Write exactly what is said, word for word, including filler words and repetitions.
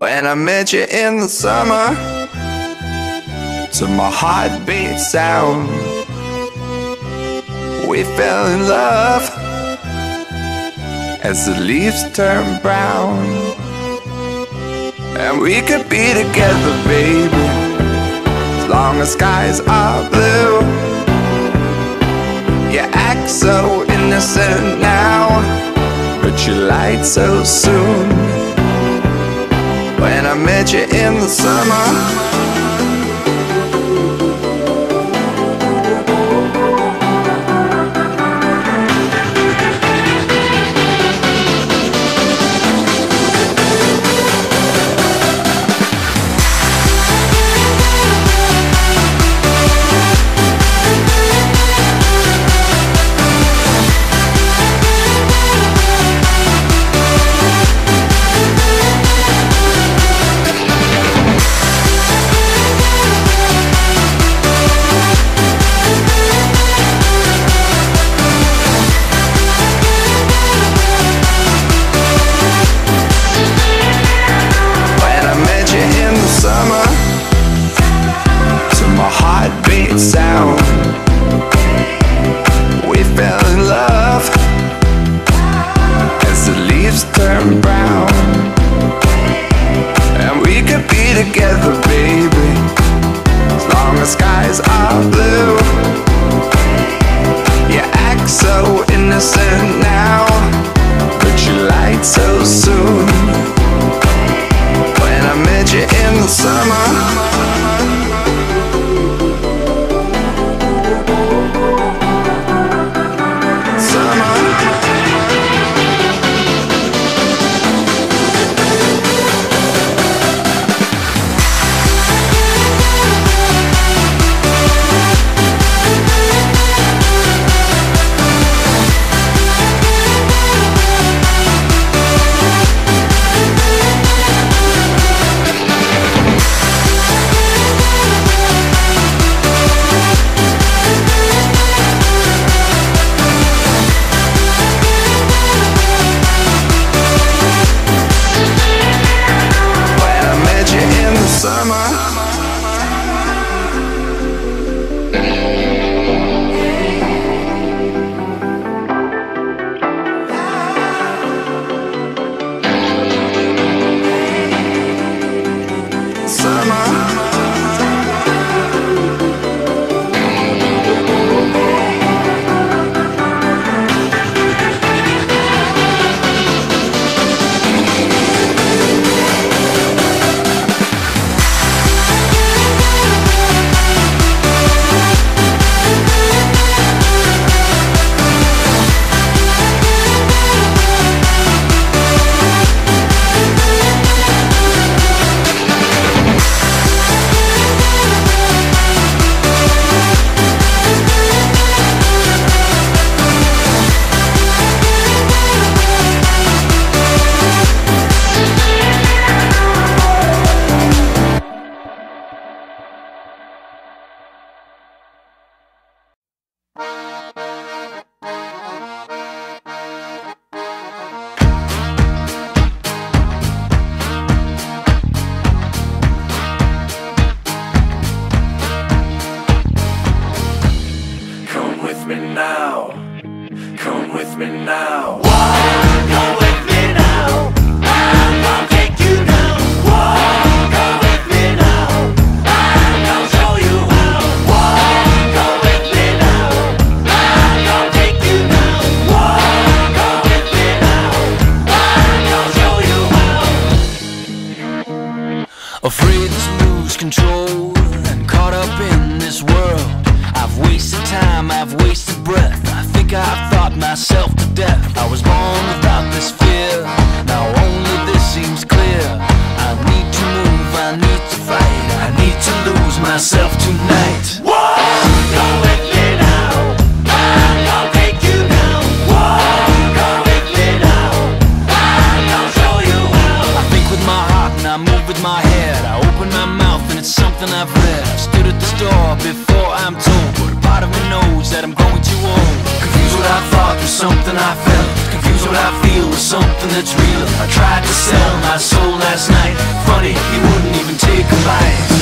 When I met you in the summer, to my heartbeat sound, we fell in love as the leaves turn brown. And we could be together, baby, as long as skies are blue. You act so innocent now, but you lied so soon. When I met you in the summer, sound, we fell in love as the leaves turn brown. And we could be together, baby, as long as skies are blue. You act so innocent now, but you lied so soon. When I met you in the summer, afraid to lose control and caught up in this world. I've wasted time, I've wasted breath. I think I've thought myself to death. I was born without this fear, now only this seems clear. I need to move, I need to fight, I need to lose myself tonight. Whoa, go with me now, I'm gonna take you now. Whoa, go with me now, I'm gonna show you how. I think with my heart and I move with my head. I open my mouth and it's something I've read. I stood at the store before I'm told, but a part of me knows that I'm going too old. Confused what I thought was something I felt, confused That's what I feel with something that's real. I tried to sell my soul last night. Funny, he wouldn't even take a bite.